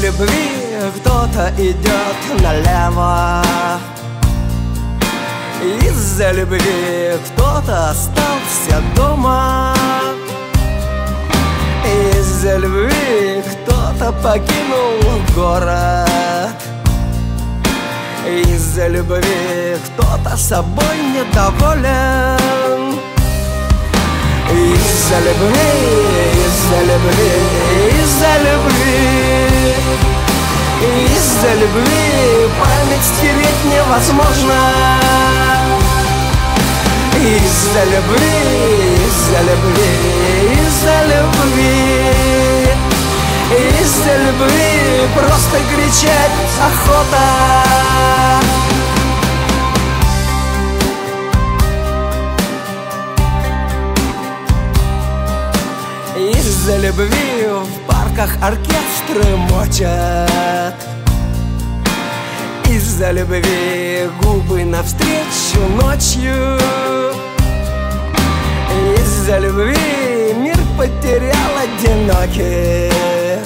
любви кто-то идет налево, из-за любви кто-то остался дома, из-за любви кто-то покинул город, из-за любви кто-то собой недоволен. Из-за любви, из-за любви, из-за любви, из-за любви память стереть невозможно. Из-за любви, из-за любви, из-за любви, из-за любви просто кричать охота. Из-за любви в парках оркестры мочат, из-за любви губы навстречу ночью, из-за любви мир потерял одиноких,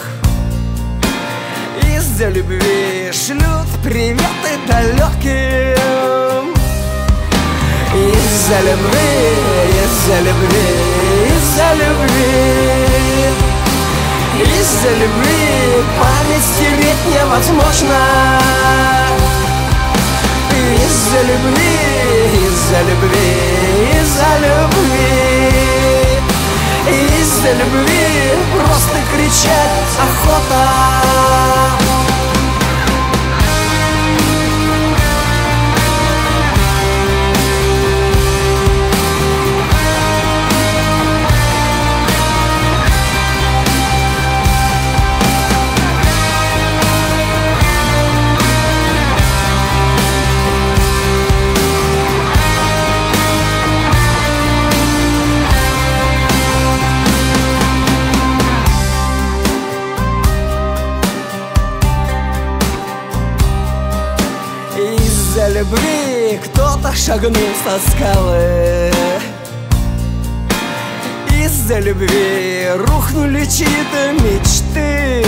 из-за любви шлют приветы далеким. Из-за любви, из-за любви, из-за любви, из-за любви память стереть невозможно. Из-за любви, из-за любви, из-за любви, из-за любви просто кричать охота. Из-за любви кто-то шагнул со скалы, из-за любви рухнули чьи-то мечты,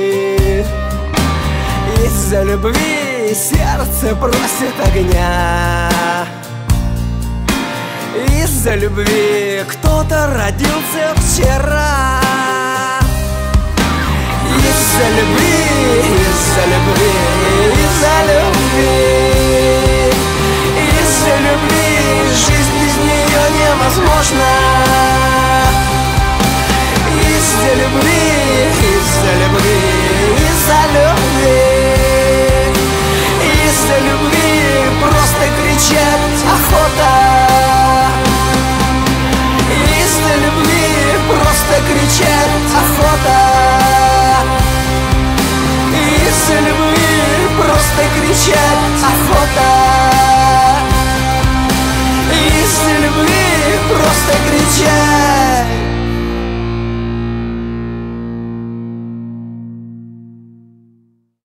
из-за любви сердце просит огня, из-за любви кто-то родился вчера. Из-за любви, из-за любви,